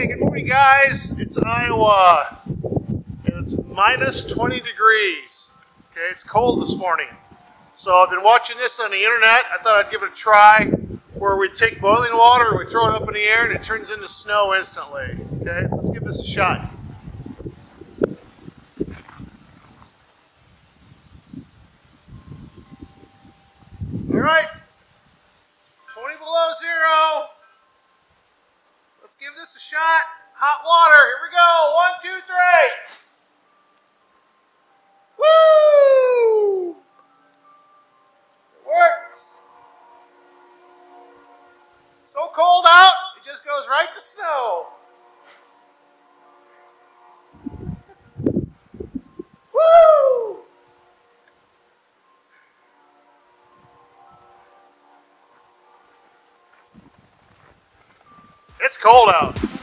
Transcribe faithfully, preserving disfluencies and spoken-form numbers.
Okay, good morning guys. It's Iowa and it's minus twenty degrees. Okay, it's cold this morning. So I've been watching this on the internet. I thought I'd give it a try where we take boiling water, we throw it up in the air and it turns into snow instantly. Okay, let's give this a shot. All right, twenty below zero. Let's give this a shot. Hot water, here we go. One, two, three. Woo! It works. It's so cold out, it just goes right to snow. Woo! It's cold out.